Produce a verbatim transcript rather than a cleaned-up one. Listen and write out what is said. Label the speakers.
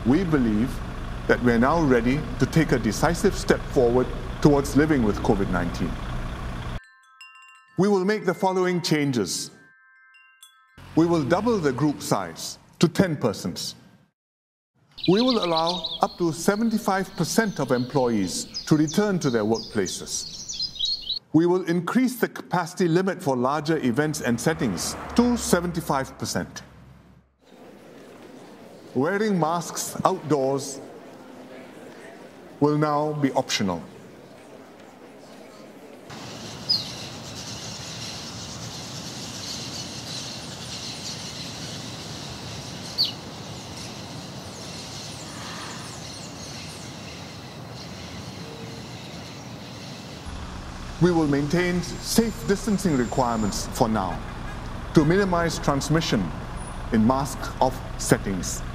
Speaker 1: we believe that we are now ready to take a decisive step forward towards living with COVID nineteen. We will make the following changes. We will double the group size to ten persons. We will allow up to seventy-five percent of employees to return to their workplaces. We will increase the capacity limit for larger events and settings to seventy-five percent. Wearing masks outdoors will now be optional. We will maintain safe distancing requirements for now to minimize transmission in mask-off settings.